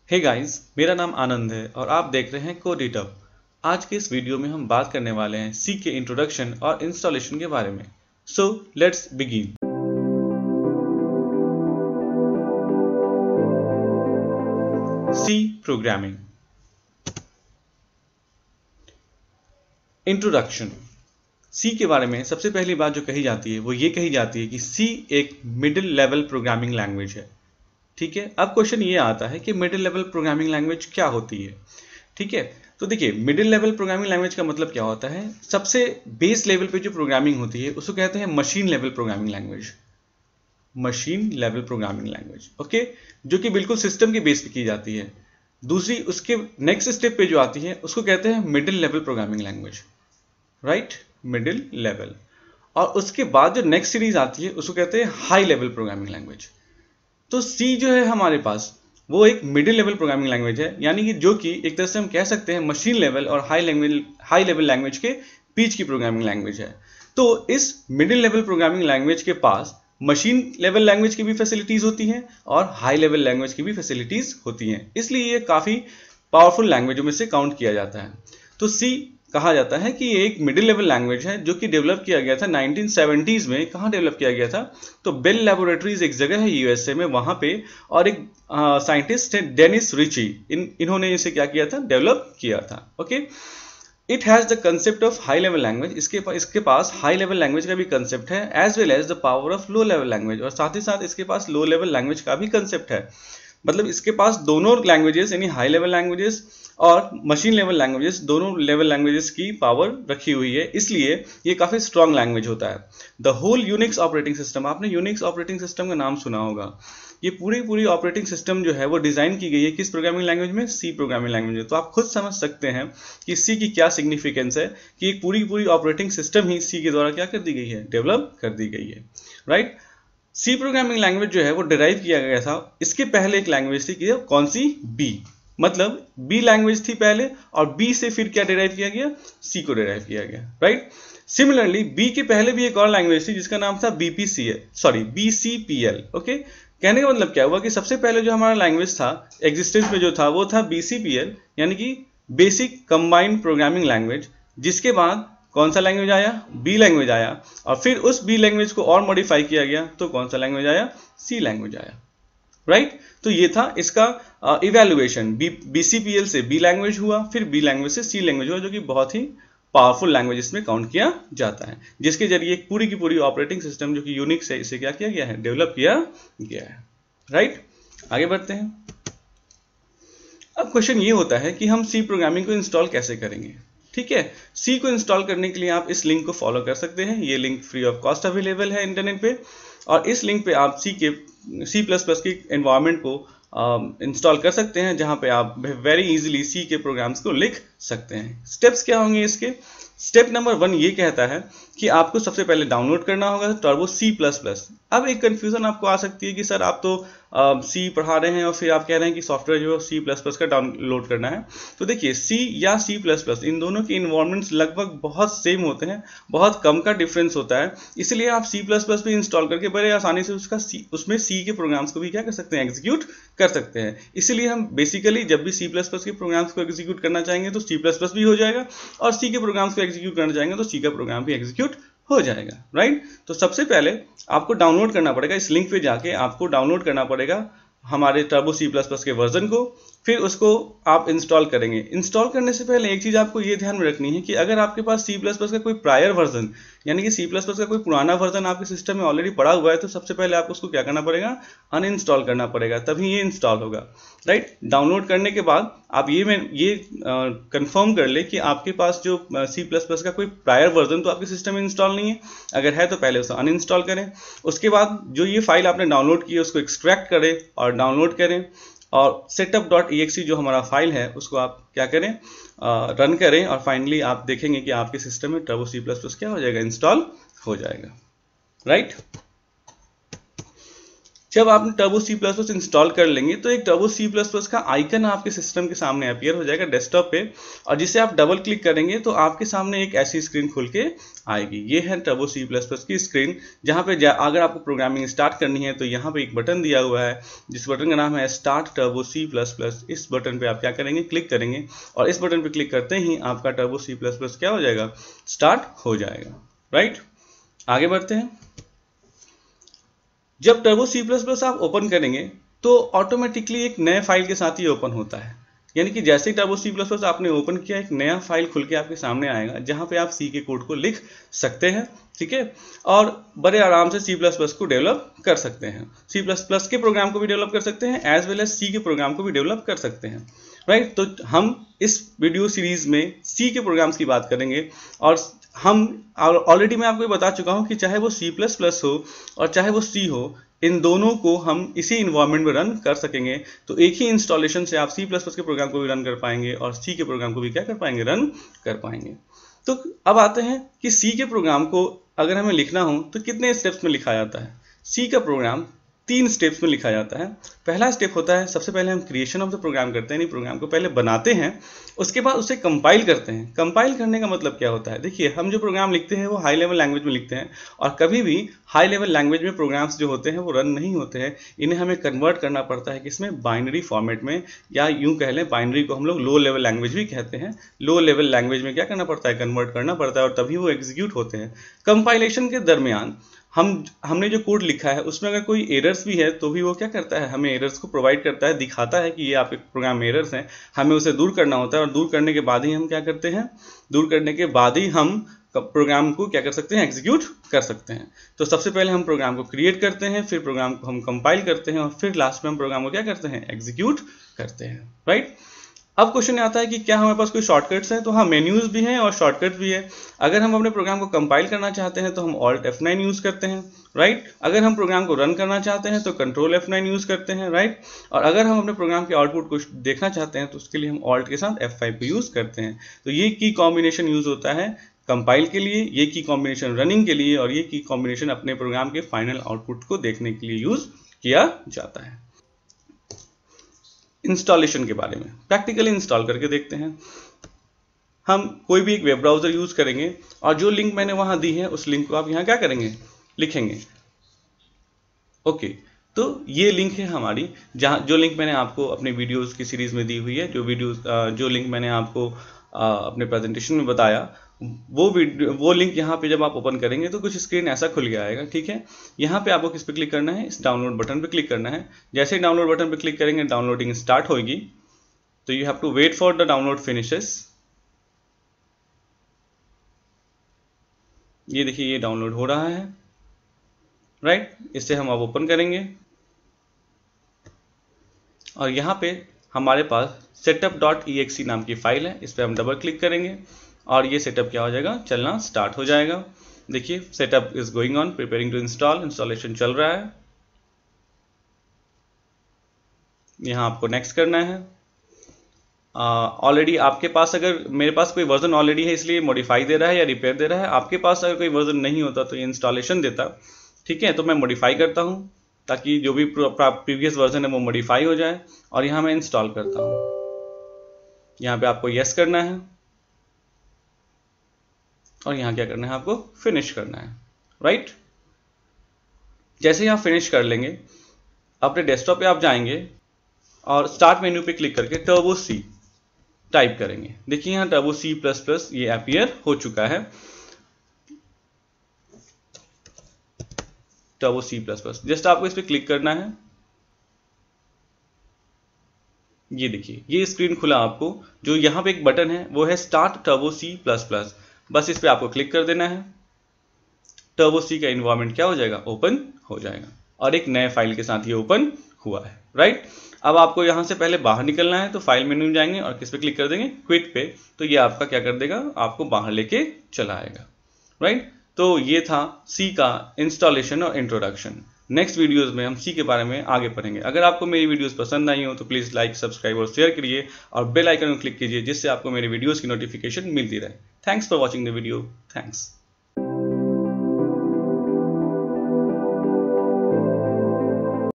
Hey guys, मेरा नाम आनंद है और आप देख रहे हैं कोड इट अप। आज के इस वीडियो में हम बात करने वाले हैं सी के इंट्रोडक्शन और इंस्टॉलेशन के बारे में। So let's begin. C programming introduction. C के बारे में सबसे पहली बात जो कही जाती है वो ये कही जाती है कि सी एक मिडिल लेवल प्रोग्रामिंग लैंग्वेज है। ठीक है, अब क्वेश्चन ये आता है कि मिडिल लेवल प्रोग्रामिंग लैंग्वेज क्या होती है। ठीक है, तो देखिए मिडिल लेवल प्रोग्रामिंग लैंग्वेज का मतलब क्या होता है। सबसे बेस लेवल पे जो प्रोग्रामिंग होती है उसको कहते हैं machine level programming language. Machine level programming language, okay, जो कि बिल्कुल सिस्टम के बेस पे की जाती है। दूसरी उसके नेक्स्ट स्टेप पे जो आती है उसको कहते हैं middle level programming language, right, middle level. और उसके बाद जो नेक्स्ट सीरीज आती है उसको कहते हैं हाई लेवल प्रोग्रामिंग लैंग्वेज। तो सी जो है हमारे पास वो एक मिडिल लेवल प्रोग्रामिंग लैंग्वेज है, यानी कि जो कि एक तरह से हम कह सकते हैं मशीन लेवल और हाई लेवल लैंग्वेज के बीच की प्रोग्रामिंग लैंग्वेज है। तो इस मिडिल लेवल प्रोग्रामिंग लैंग्वेज के पास मशीन लेवल लैंग्वेज की भी फैसिलिटीज होती हैं और हाई लेवल लैंग्वेज की भी फैसिलिटीज होती हैं, इसलिए ये काफी पावरफुल लैंग्वेजों में से काउंट किया जाता है। तो सी कहा जाता है कि ये एक मिडिल लेवल लैंग्वेज है जो कि डेवलप किया गया था 1970s में। कहाँ डेवलप किया गया था, तो बेल लैबोरेटरीज एक जगह है यूएसए में, वहां पे, और एक साइंटिस्ट है डेनिस रिची, इन्होंने इसे क्या किया था, डेवलप किया था। Okay, it has the concept of high level language. इसके पास हाई लेवल लैंग्वेज का भी कंसेप्ट है, as well as the power of low level language, और साथ ही साथ इसके पास लो लेवल लैंग्वेज का भी कंसेप्ट है। मतलब इसके पास दोनों लैंग्वेजेस यानी हाई लेवल लैंग्वेजेस और मशीन लेवल लैंग्वेजेस, दोनों लेवल लैंग्वेजेस की पावर रखी हुई है, इसलिए ये काफी स्ट्रॉन्ग लैंग्वेज होता है। The whole Unix operating system, आपने यूनिक्स ऑपरेटिंग सिस्टम का नाम सुना होगा। ये पूरी ऑपरेटिंग सिस्टम जो है वो डिजाइन की गई है किस प्रोग्रामिंग लैंग्वेज में, सी प्रोग्रामिंग लैंग्वेज में। तो आप खुद समझ सकते हैं कि सी की क्या सिग्निफिकेंस है कि एक पूरी ऑपरेटिंग सिस्टम ही सी के द्वारा क्या कर दी गई है, डेवलप कर दी गई है, राइट। सी प्रोग्रामिंग लैंग्वेज जो है वो डिराइव किया गया था, इसके पहले एक लैंग्वेज थी कि कौन सी, बी, मतलब बी लैंग्वेज थी पहले, और बी से फिर क्या डिराइव किया गया, सी को डिराइव किया गया, राइट। सिमिलरली बी के पहले भी एक और लैंग्वेज थी जिसका नाम था बीसीपीएल। ओके, कहने का मतलब क्या हुआ कि सबसे पहले जो हमारा लैंग्वेज था एग्जिस्टेंस में जो था वो था बीसीपीएल, यानी कि बेसिक कंबाइंड प्रोग्रामिंग लैंग्वेज। जिसके बाद कौन सा लैंग्वेज आया, बी लैंग्वेज आया, और फिर उस बी लैंग्वेज को और मॉडिफाई किया गया तो कौन सा लैंग्वेज आया, सी लैंग्वेज आया, राइट। तो ये था इसका इवैल्यूएशन, बीसीपीएल से बी लैंग्वेज हुआ, फिर बी लैंग्वेज से सी लैंग्वेज हुआ, जो कि बहुत ही पावरफुल लैंग्वेज इसमें काउंट किया जाता है, जिसके जरिए पूरी की पूरी ऑपरेटिंग सिस्टम जो कि यूनिक्स है इसे क्या किया गया है, डेवलप किया गया है, राइट। आगे बढ़ते हैं। अब क्वेश्चन ये होता है कि हम सी प्रोग्रामिंग को इंस्टॉल कैसे करेंगे। ठीक है, सी को इंस्टॉल करने के लिए आप इस लिंक को फॉलो कर सकते हैं, ये link free of cost available है इंटरनेट पे, और इस लिंक पे आप सी प्लस प्लस की एनवायरनमेंट को इंस्टॉल कर सकते हैं, जहां पे आप वेरी इजीली सी के प्रोग्राम्स को लिख सकते हैं। स्टेप्स क्या होंगे इसके, स्टेप नंबर 1 ये कहता है कि आपको सबसे पहले डाउनलोड करना होगा टर्बो सी प्लस प्लस। अब एक कंफ्यूजन आपको आ सकती है कि सर आप तो सी पढ़ा रहे हैं और फिर आप कह रहे हैं कि सॉफ्टवेयर जो सी प्लस प्लस का डाउनलोड करना है। तो देखिए सी या सी प्लस प्लस इन दोनों के इन्वायरमेंट्स लगभग बहुत सेम होते हैं, बहुत कम का डिफरेंस होता है, इसलिए आप सी प्लस प्लस भी इंस्टॉल करके बड़े आसानी से उसमें सी के प्रोग्राम्स को भी क्या कर सकते हैं, एग्जीक्यूट कर सकते हैं। इसीलिए हम बेसिकली जब भी सी प्लस प्लस के प्रोग्राम्स को एग्जीक्यूट करना चाहेंगे तो सी प्लस प्लस भी हो जाएगा, और सी के प्रोग्राम्स को एग्जीक्यूट करना चाहेंगे तो सी का प्रोग्राम भी एग्जीक्यूट हो जाएगा, राइट। तो सबसे पहले आपको डाउनलोड करना पड़ेगा, इस लिंक पे जाके आपको डाउनलोड करना पड़ेगा हमारे टर्बो सी प्लस प्लस के वर्जन को, फिर उसको आप इंस्टॉल करेंगे। इंस्टॉल करने से पहले एक चीज आपको ये ध्यान में रखनी है कि अगर आपके पास सी प्लस प्लस का कोई प्रायर वर्जन, यानी कि सी प्लस प्लस का कोई पुराना वर्जन आपके सिस्टम में ऑलरेडी पड़ा हुआ है, तो सबसे पहले आपको उसको क्या करना पड़ेगा, अनइंस्टॉल करना पड़ेगा, तभी ये इंस्टॉल होगा, राइट। डाउनलोड करने के बाद आप ये कंफर्म कर ले कि आपके पास जो सी प्लस प्लस का कोई प्रायर वर्जन तो आपके सिस्टम में इंस्टॉल नहीं है। अगर है तो पहले उसे अनइंस्टॉल करें, उसके बाद जो ये फाइल आपने डाउनलोड की है उसको एक्सट्रैक्ट करें और डाउनलोड करें, और setup.exe जो हमारा फाइल है उसको आप क्या करें, रन करें, और फाइनली आप देखेंगे कि आपके सिस्टम में टर्बो सी प्लस प्लस क्या हो जाएगा, इंस्टॉल हो जाएगा, राइट। जब आपने Turbo C plus plus install कर लेंगे तो एक टर्बो सी प्लस प्लस का आइकन आपके सिस्टम के सामने अपीयर हो जाएगा डेस्कटॉप पे, और जिसे आप डबल क्लिक करेंगे तो आपके सामने एक ऐसी स्क्रीन खुल के आएगी। ये है टर्बो सी प्लस प्लस की स्क्रीन, जहाँ पे अगर आपको प्रोग्रामिंग स्टार्ट करनी है तो यहाँ पे एक बटन दिया हुआ है जिस बटन का नाम है start Turbo C plus plus. इस बटन पे आप क्या करेंगे, क्लिक करेंगे, और इस बटन पे क्लिक करते ही आपका टर्बो सी प्लस प्लस क्या हो जाएगा, स्टार्ट हो जाएगा। राइट, आगे बढ़ते हैं। जब टर्बो सी प्लस प्लस आप ओपन करेंगे तो ऑटोमेटिकली एक नए फाइल के साथ ही ओपन होता है, यानी कि जैसे ही टर्बो सी प्लस प्लस आपने ओपन किया एक नया फाइल खुल के आपके सामने आएगा जहां पे आप सी के कोड को लिख सकते हैं, ठीक है, और बड़े आराम से सी प्लस प्लस को डेवलप कर सकते हैं। सी प्लस प्लस के प्रोग्राम को भी डेवलप कर सकते हैं एज वेल एज सी के प्रोग्राम को भी डेवलप कर सकते हैं। राइट, तो हम इस वीडियो सीरीज में सी के प्रोग्राम्स की बात करेंगे, और हम ऑलरेडी मैं आपको बता चुका हूं कि चाहे वो सी प्लस प्लस हो और चाहे वो सी हो, इन दोनों को हम इसी इन्वायरमेंट में रन कर सकेंगे। तो एक ही इंस्टॉलेशन से आप सी प्लस प्लस के प्रोग्राम को भी रन कर पाएंगे और सी के प्रोग्राम को भी क्या कर पाएंगे, रन कर पाएंगे। तो अब आते हैं कि सी के प्रोग्राम को अगर हमें लिखना हो तो कितने स्टेप्स में लिखा जाता है। सी का प्रोग्राम 3 स्टेप्स में लिखा जाता है। पहला स्टेप होता है, सबसे पहले हम क्रिएशन ऑफ द प्रोग्राम करते हैं, प्रोग्राम को पहले बनाते हैं, उसके बाद उसे कंपाइल करते हैं। कंपाइल करने का मतलब क्या होता है, देखिए हम जो प्रोग्राम लिखते हैं वो हाई लेवल लैंग्वेज में लिखते हैं, और कभी भी हाई लेवल लैंग्वेज में प्रोग्राम्स जो होते हैं वो रन नहीं होते हैं, इन्हें हमें कन्वर्ट करना पड़ता है किसमें, बाइनरी फॉर्मेट में, या यूं कह लें बाइनरी को हम लोग लो लेवल लैंग्वेज भी कहते हैं। लो लेवल लैंग्वेज में क्या करना पड़ता है, कन्वर्ट करना पड़ता है, और तभी वो एग्जीक्यूट होते हैं। कंपाइलेशन के दरमियान हमने जो कोड लिखा है उसमें अगर कोई एरर्स भी है तो भी वो क्या करता है, हमें एरर्स को प्रोवाइड करता है, दिखाता है कि ये आपके प्रोग्राम में एरर्स हैं, हमें उसे दूर करना होता है, और दूर करने के बाद ही हम क्या करते हैं, दूर करने के बाद ही हम प्रोग्राम को क्या कर सकते हैं, एग्जीक्यूट कर सकते हैं। तो सबसे पहले हम प्रोग्राम को क्रिएट करते हैं, फिर प्रोग्राम को हम कंपाइल करते हैं, और फिर लास्ट में हम प्रोग्राम को क्या करते हैं, एग्जीक्यूट करते हैं। राइट, अब क्वेश्चन आता है कि क्या हमारे पास कोई शॉर्टकट्स हैं, तो हाँ, मेन्यूज भी हैं और शॉर्टकट्स भी है। अगर हम अपने प्रोग्राम को कंपाइल करना चाहते हैं तो हम ऑल्ट F9 यूज करते हैं। राइट, अगर हम प्रोग्राम को रन करना चाहते हैं तो कंट्रोल F9 यूज करते हैं। राइट, और अगर हम अपने प्रोग्राम के आउटपुट को देखना चाहते हैं तो उसके लिए हम ऑल्ट के साथ F5 को यूज करते हैं। तो ये की कॉम्बिनेशन यूज होता है कंपाइल के लिए, ये की कॉम्बिनेशन रनिंग के लिए, और ये की कॉम्बिनेशन अपने प्रोग्राम के फाइनल आउटपुट को देखने के लिए यूज किया जाता है। इंस्टॉलेशन के बारे में प्रैक्टिकली इंस्टॉल करके देखते हैं। हम कोई भी एक वेब ब्राउजर यूज करेंगे, और जो लिंक मैंने वहां दी है उस लिंक को आप यहां क्या करेंगे, लिखेंगे। ओके, तो ये लिंक है हमारी, जहां जो लिंक मैंने आपको अपने वीडियोस की सीरीज में दी हुई है, जो लिंक मैंने आपको अपने प्रेजेंटेशन में बताया, वो लिंक यहाँ पे जब आप ओपन करेंगे तो कुछ स्क्रीन ऐसा खुल गया आएगा। ठीक है, यहाँ पे आपको किस पे क्लिक करना है, इस डाउनलोड बटन पे क्लिक करना है। जैसे ही डाउनलोड बटन पे क्लिक करेंगे डाउनलोडिंग स्टार्ट होगी, तो you have to wait for the download finishes. ये देखिए ये डाउनलोड हो रहा है। राइट, इसे हम अब ओपन करेंगे, और यहाँ पे हमारे पास setup.exe नाम की फाइल है, इस पर हम डबल क्लिक करेंगे और ये सेटअप क्या हो जाएगा, चलना स्टार्ट हो जाएगा। देखिए setup is going on, preparing to install, installation चल रहा है। यहाँ आपको नेक्स्ट करना है। ऑलरेडी आपके पास, अगर मेरे पास कोई वर्जन ऑलरेडी है इसलिए मॉडिफाई दे रहा है या रिपेयर दे रहा है, आपके पास अगर कोई वर्जन नहीं होता तो ये इंस्टॉलेशन देता। ठीक है, तो मैं मॉडिफाई करता हूँ ताकि जो भी प्रीवियस वर्जन है वो मॉडिफाई हो जाए, और यहाँ मैं इंस्टॉल करता हूँ। यहाँ पे आपको यस करना है, और यहाँ क्या करना है, आपको फिनिश करना है। राइट, जैसे ही आप फिनिश कर लेंगे अपने डेस्कटॉप पे आप जाएंगे और स्टार्ट मेन्यू पे क्लिक करके टर्बो सी टाइप करेंगे। देखिए यहाँ टर्बो सी प्लस प्लस ये अपीयर हो चुका है, Turbo C plus plus. Just आपको इस पर क्लिक करना है। ये देखिए ये स्क्रीन खुला आपको, जो यहाँ पे एक बटन है वो है start Turbo C plus plus, बस इस पे आपको क्लिक कर देना है। टर्बो सी का इन्वायरमेंट क्या हो जाएगा, ओपन हो जाएगा, और एक नए फाइल के साथ ये ओपन हुआ है। राइट, अब आपको यहाँ से पहले बाहर निकलना है, तो फाइल मेन्यू में जाएंगे और किस पे क्लिक कर देंगे, क्विट पे, तो ये आपका क्या कर देगा, आपको बाहर लेके चला आएगा। राइट, तो ये था सी का इंस्टॉलेशन और इंट्रोडक्शन। नेक्स्ट वीडियोस में हम सी के बारे में आगे पढ़ेंगे। अगर आपको मेरी वीडियोस पसंद आई हो तो प्लीज़ लाइक, सब्सक्राइब और शेयर करिए, और बेल आइकन को क्लिक कीजिए जिससे आपको मेरी वीडियोस की नोटिफिकेशन मिलती रहे। Thanks for watching the video. Thanks.